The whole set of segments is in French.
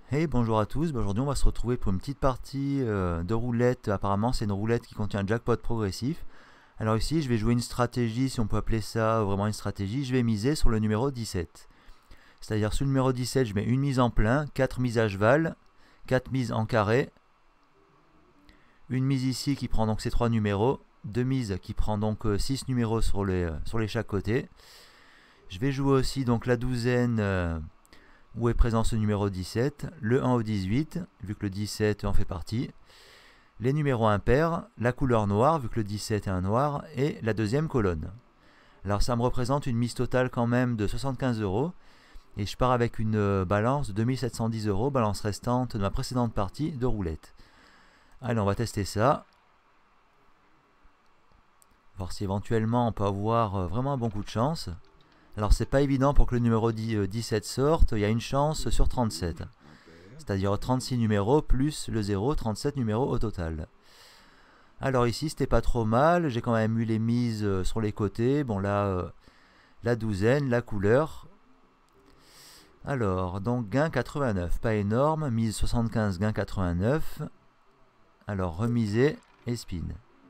Hey, bonjour à tous. Aujourd'hui, on va se retrouver pour une petite partie de roulette. Apparemment, c'est une roulette qui contient un jackpot progressif. Alors ici, je vais jouer une stratégie, si on peut appeler ça vraiment une stratégie. Je vais miser sur le numéro 17. C'est-à-dire, sur le numéro 17, je mets une mise en plein, 4 mises à cheval, 4 mises en carré, une mise ici qui prend donc ces 3 numéros, 2 mises qui prend donc 6 numéros sur les chaque côté. Je vais jouer aussi donc la douzaine où est présent ce numéro 17, le 1 au 18, vu que le 17 en fait partie, les numéros impairs, la couleur noire, vu que le 17 est un noir, et la deuxième colonne. Alors ça me représente une mise totale quand même de 75 euros, et je pars avec une balance de 2710 euros, balance restante de ma précédente partie de roulette. Allez, on va tester ça. Voir si éventuellement on peut avoir vraiment un bon coup de chance. Alors c'est pas évident pour que le numéro 17 sorte, il y a une chance sur 37. C'est-à-dire 36 numéros plus le 0, 37 numéros au total. Alors ici c'était pas trop mal, j'ai quand même eu les mises sur les côtés, bon là la douzaine, la couleur. Alors donc gain 89, pas énorme, mise 75, gain 89. Alors remiser et spin.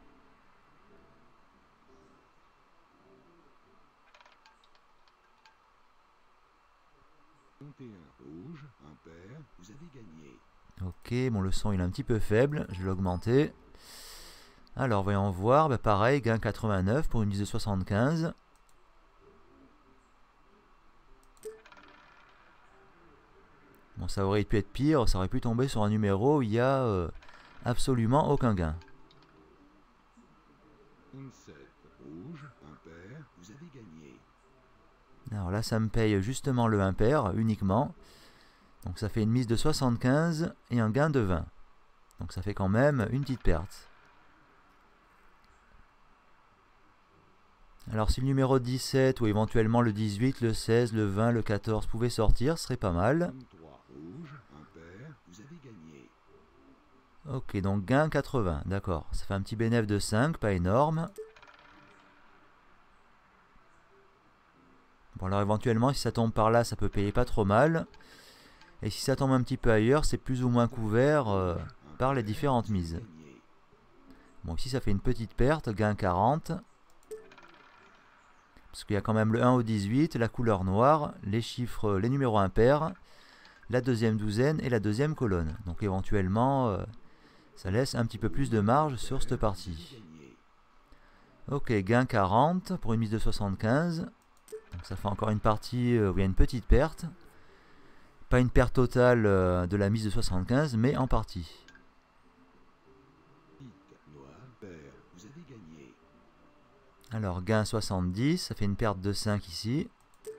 Rouge, impair, vous avez gagné. Ok, bon le son il est un petit peu faible, je vais l'augmenter. Alors voyons voir, pareil, gain 89 pour une mise de 75. Bon, ça aurait pu être pire, ça aurait pu tomber sur un numéro où il n'y a absolument aucun gain. 7, rouge, impair, vous avez gagné. Alors là, ça me paye justement le impair uniquement. Donc ça fait une mise de 75 et un gain de 20. Donc ça fait quand même une petite perte. Alors si le numéro 17 ou éventuellement le 18, le 16, le 20, le 14 pouvaient sortir, ce serait pas mal. 3, rouge, impair, vous avez gagné. Ok, donc gain 80, d'accord. Ça fait un petit bénéfice de 5, pas énorme. Bon alors éventuellement si ça tombe par là, ça peut payer pas trop mal. Et si ça tombe un petit peu ailleurs, c'est plus ou moins couvert par les différentes mises. Bon, ici ça fait une petite perte, gain 40. Parce qu'il y a quand même le 1 au 18, la couleur noire, les chiffres, les numéros impairs, la deuxième douzaine et la deuxième colonne. Donc éventuellement, ça laisse un petit peu plus de marge sur cette partie. Ok, gain 40 pour une mise de 75. Donc ça fait encore une partie où il y a une petite perte. Pas une perte totale de la mise de 75, mais en partie. Alors gain 70, ça fait une perte de 5 ici.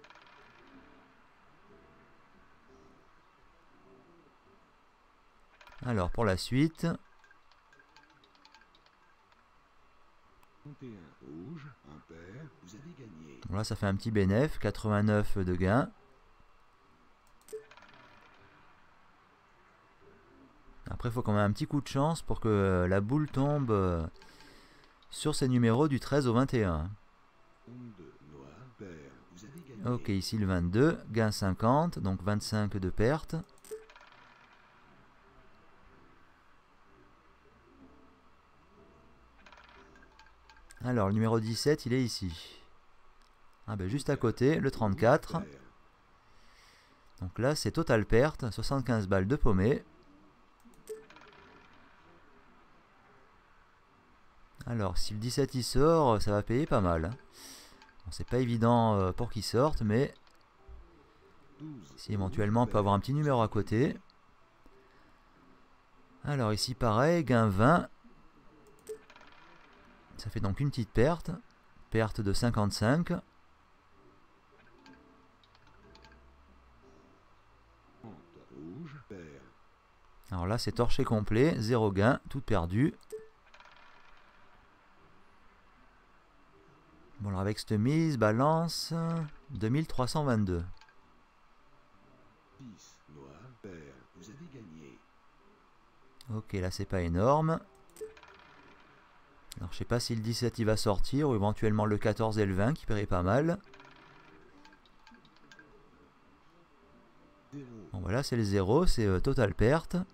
Alors pour la suite. Rouge, impair, vous avez gagné. Bon là ça fait un petit bénéfice, 89 de gain. Après il faut quand même un petit coup de chance pour que la boule tombe sur ces numéros du 13 au 21. Ok, ici le 22, gain 50, donc 25 de perte. Alors le numéro 17 il est ici. Ah ben juste à côté, le 34. Donc là c'est total perte, 75 balles de paumé. Alors si le 17 il sort, ça va payer pas mal. Bon, c'est pas évident pour qu'il sorte, mais si éventuellement on peut avoir un petit numéro à côté. Alors ici pareil, gain 20. Ça fait donc une petite perte. Perte de 55. Alors là c'est torché complet, 0 gain, tout perdu. Bon alors avec cette mise, balance 2322. Ok, là c'est pas énorme. Alors je sais pas si le 17 il va sortir ou éventuellement le 14 et le 20 qui paieraient pas mal. Zéro. Bon voilà, c'est le 0, c'est total perte. De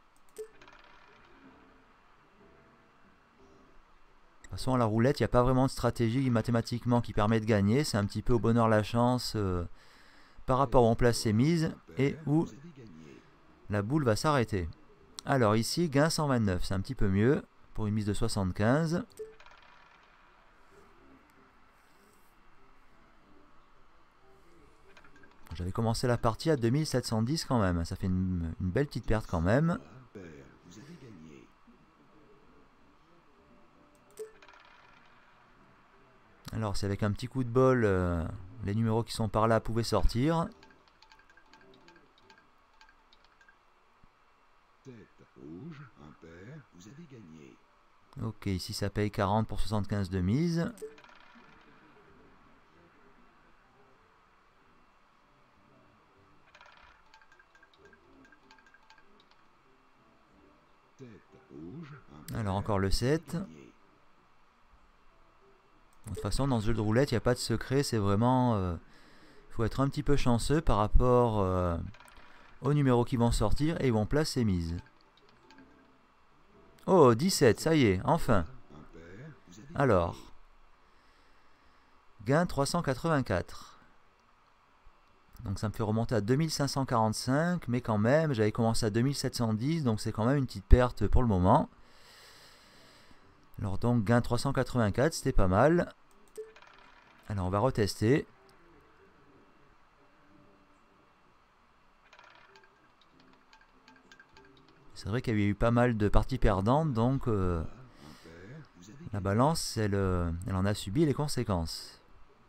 toute façon, à la roulette, il n'y a pas vraiment de stratégie mathématiquement qui permet de gagner. C'est un petit peu au bonheur la chance par rapport où on place ses mises et où Vous avez gagné. la boule va s'arrêter. Alors ici, gain 129, c'est un petit peu mieux pour une mise de 75. J'avais commencé la partie à 2710 quand même, ça fait une belle petite perte quand même. Noir, pair. Vous avez gagné. Alors c'est avec un petit coup de bol, les numéros qui sont par là pouvaient sortir. 7. Rouge, impair. Vous avez gagné. Ok, ici ça paye 40 pour 75 de mise. Rouge, impair. Alors encore le 7. De Gagné. toute façon dans ce jeu de roulette il n'y a pas de secret, c'est vraiment... faut être un petit peu chanceux par rapport aux numéros qui vont sortir et où on place ses mises. Oh, 17, ça y est, enfin. Impair. Vous avez Alors, gain 384. Donc ça me fait remonter à 2545, mais quand même, j'avais commencé à 2710, donc c'est quand même une petite perte pour le moment. Alors donc, gain 384, c'était pas mal. Alors on va retester. C'est vrai qu'il y a eu pas mal de parties perdantes, donc Impair. Vous avez la gagné. balance, elle en a subi les conséquences.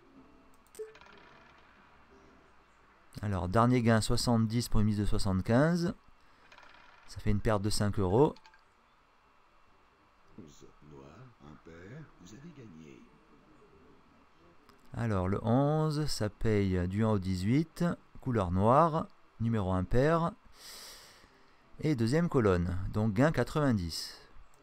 Alors, dernier gain 70 pour une mise de 75. Ça fait une perte de 5 euros. 11. Noir, impair. Vous avez gagné. Alors, le 11, ça paye du 1 au 18. Couleur noire, numéro impair. Et deuxième colonne, donc gain 90.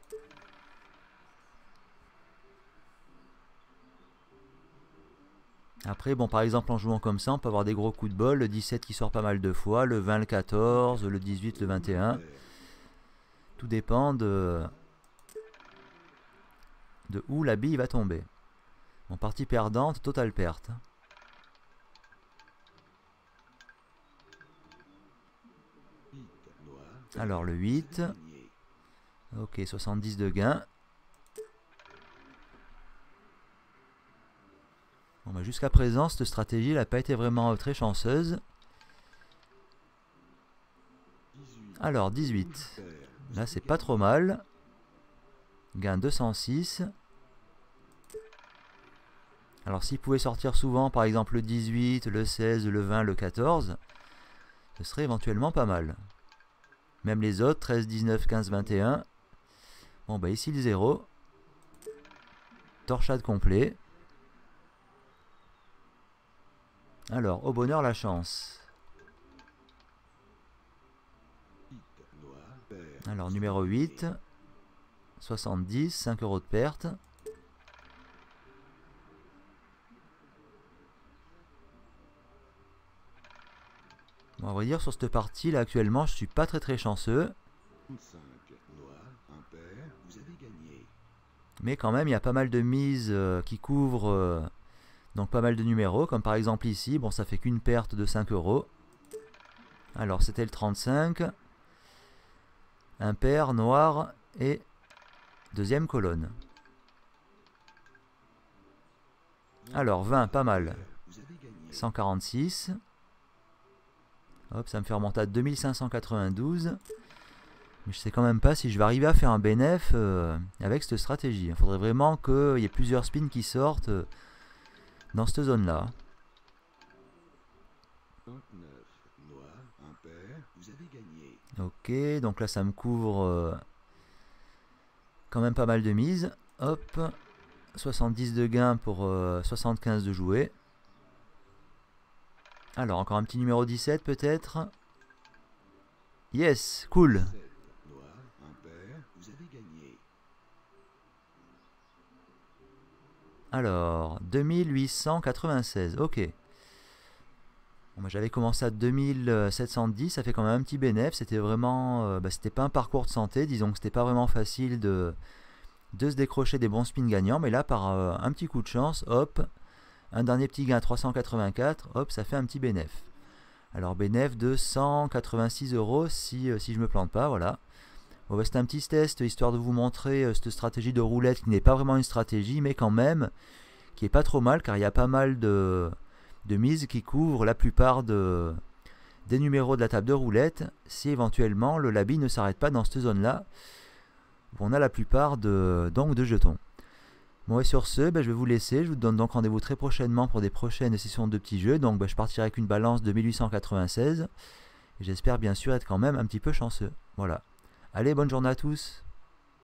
Après, bon, par exemple, en jouant comme ça, on peut avoir des gros coups de bol. Le 17 qui sort pas mal de fois, le 20, le 14, le 18, le 21. Tout dépend de où la bille va tomber. En partie perdante, totale perte. 8. Noir. Alors, le Vous 8. avez gagné. Ok, 70 de gain. Bon, bah, jusqu'à présent, cette stratégie n'a pas été vraiment très chanceuse. 18. Alors, Rouge, 18. pair. Vous Là, avez c'est pas trop gagné. mal. Gain 206. Alors, s'il pouvait sortir souvent, par exemple le 18, le 16, le 20, le 14, ce serait éventuellement pas mal. Même les autres, 13, 19, 15, 21. Bon, bah ici le 0. Torchade complet. Alors, au bonheur, la chance. 8. Noir, pair. Alors, Vous numéro avez 8. gagné. 70, 5 euros de perte. Bon, à vrai dire, sur cette partie, là, actuellement, je suis pas très chanceux. 35. Noir, impair. Vous avez gagné. Mais quand même, il y a pas mal de mises qui couvrent donc pas mal de numéros. Comme par exemple ici, bon, ça fait qu'une perte de 5 euros. Alors, c'était le 35. Impair, noir et deuxième colonne. Alors, 20, pas mal. Vous avez gagné. 146. Hop, ça me fait remonter à 2592. Mais je sais quand même pas si je vais arriver à faire un bénéf avec cette stratégie. Il faudrait vraiment qu'il y ait plusieurs spins qui sortent dans cette zone-là. 29. Noir, impair. Vous avez gagné. Ok, donc là ça me couvre quand même pas mal de mises. Hop, 70 de gain pour 75 de jouer. Alors encore un petit numéro 17 peut-être. Yes, cool. 7. Noir, impair. Vous avez gagné. Alors, 2896, ok. Bon, moi, j'avais commencé à 2710, ça fait quand même un petit bénéfice. C'était vraiment, c'était pas un parcours de santé, disons que c'était pas vraiment facile de se décrocher des bons spins gagnants, mais là par un petit coup de chance, hop, un dernier petit gain à 384, hop, ça fait un petit bénéfice. Alors bénéfice de 186 euros si je me plante pas, voilà. Bon, c'est un petit test histoire de vous montrer cette stratégie de roulette qui n'est pas vraiment une stratégie, mais quand même qui est pas trop mal car il y a pas mal de mises qui couvrent la plupart des numéros de la table de roulette si éventuellement le labi ne s'arrête pas dans cette zone là où on a la plupart de jetons. Bon, et sur ce, je vais vous laisser. Je vous donne donc rendez-vous très prochainement pour des prochaines sessions de petits jeux. Donc je partirai avec une balance de 1896 et j'espère bien sûr être quand même un petit peu chanceux. Voilà. Allez, bonne journée à tous.